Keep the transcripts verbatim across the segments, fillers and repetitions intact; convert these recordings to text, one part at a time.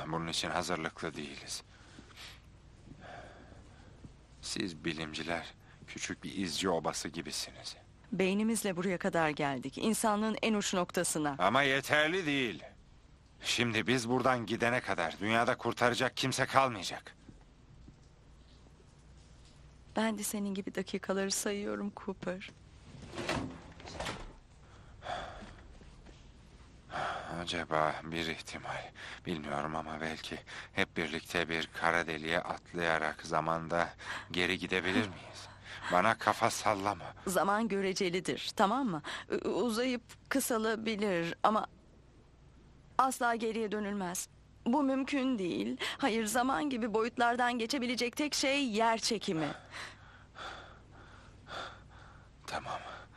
Bunun için hazırlıklı değiliz. Siz bilimciler küçük bir izci obası gibisiniz. Beynimizle buraya kadar geldik. İnsanlığın en uç noktasına. Ama yeterli değil. Şimdi biz buradan gidene kadar dünyada kurtaracak kimse kalmayacak. Ben de senin gibi dakikaları sayıyorum Cooper. Acaba bir ihtimal, bilmiyorum ama belki hep birlikte bir kara deliğe atlayarak zamanda geri gidebilir miyiz? Bana kafa sallama. Zaman görecelidir, tamam mı? U- uzayıp kısalabilir ama asla geriye dönülmez. Bu mümkün değil. Hayır, zaman gibi boyutlardan geçebilecek tek şey yer çekimi. Tamam.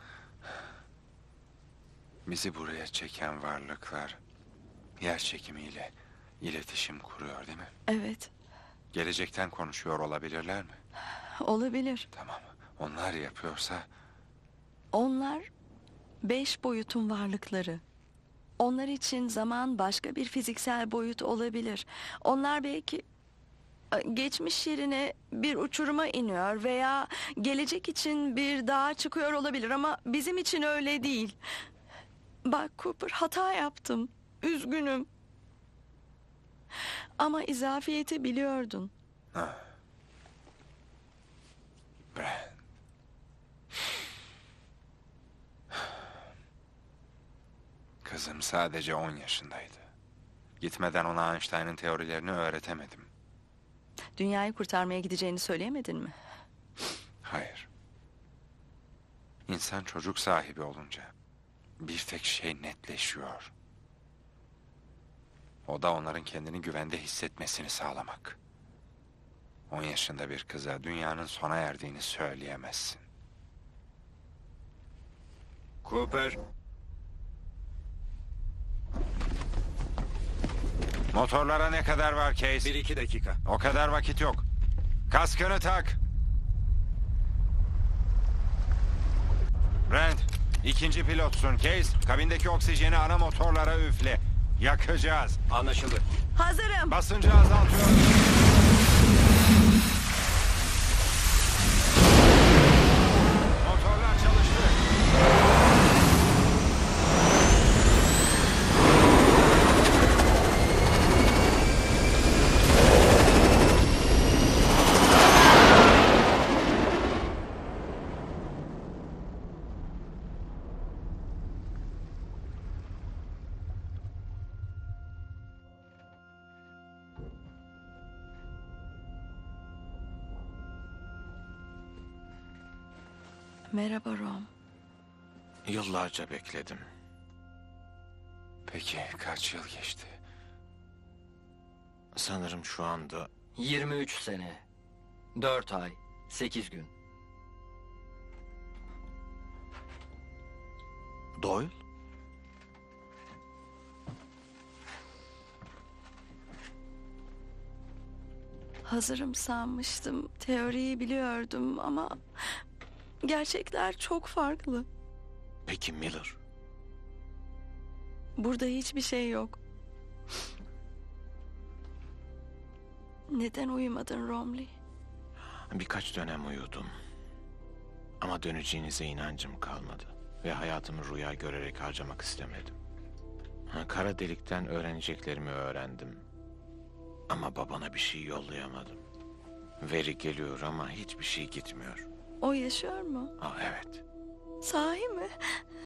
Bizi buraya çeken varlıklar yer çekimiyle iletişim kuruyor, değil mi? Evet, Gelecekten konuşuyor olabilirler mi? olabilir. Tamam. Onlar yapıyorsa Onlar beş boyutun varlıkları. Onlar için zaman başka bir fiziksel boyut olabilir. Onlar belki e, geçmiş yerine bir uçuruma iniyor veya gelecek için bir dağa çıkıyor olabilir ama bizim için öyle değil. Bak Cooper, hata yaptım. Üzgünüm. Ama izafiyeti biliyordun. Brand. Kızım sadece on yaşındaydı. Gitmeden ona Einstein'ın teorilerini öğretemedim. Dünyayı kurtarmaya gideceğini söyleyemedin mi? Hayır. İnsan çocuk sahibi olunca bir tek şey netleşiyor. O da onların kendini güvende hissetmesini sağlamak. On yaşında bir kıza dünyanın sona erdiğini söyleyemezsin. Cooper, Motorlara ne kadar var Case? bir iki dakika. O kadar vakit yok. Kaskını tak. Brent, ikinci pilotsun. Case, kabindeki oksijeni ana motorlara üfle. Yakacağız. Anlaşıldı. Hazırım. Basıncı azaltıyor. Motorlar çalıştı. Merhaba Rom. Yıllarca bekledim. Peki kaç yıl geçti? Sanırım şu anda yirmi üç sene, dört ay, sekiz gün. Doyle? Hazırım sanmıştım. Teoriyi biliyordum ama gerçekler çok farklı. Peki Miller? Burada hiçbir şey yok. Neden uyumadın Romley? Birkaç dönem uyudum. Ama döneceğinize inancım kalmadı. Ve hayatımı rüya görerek harcamak istemedim. Ha, Kara delikten öğreneceklerimi öğrendim. Ama babana bir şey yollayamadım. Veri geliyor ama hiçbir şey gitmiyor. O yaşıyor mu? Aa, evet. Sahi mi?